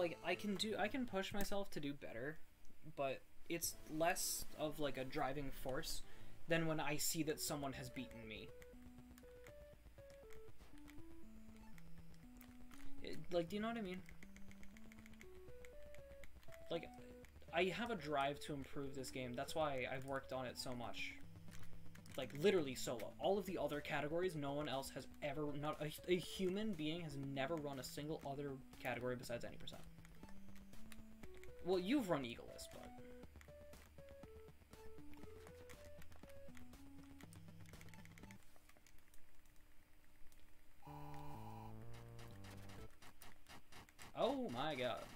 like, I can push myself to do better, but it's less of like a driving force than when I see that someone has beaten me. Like, do you know what I mean? Like, I have a drive to improve this game. That's why I've worked on it so much. Like, literally solo. All of the other categories, no one else has ever... Not a human being has never run a single other category besides any percent. Well, you've run Eagleless, but... Oh my god.